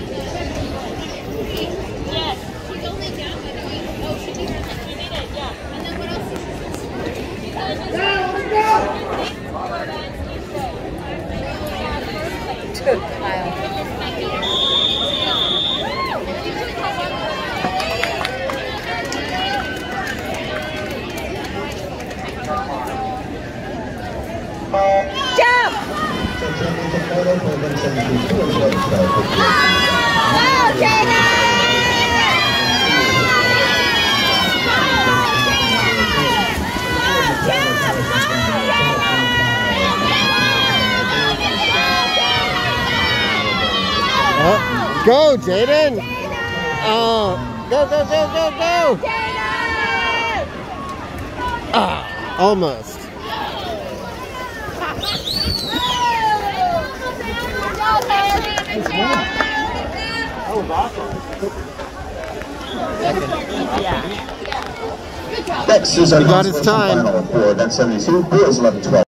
Yes. She's only down by the week. Oh, she did it, yeah. And then what else is Good pile. Jump! Go, Jaden! Go, Jaden! Oh, go, go, go, go, go! Ah, almost. Next is our He got his time. final for event 72, boys 11-12.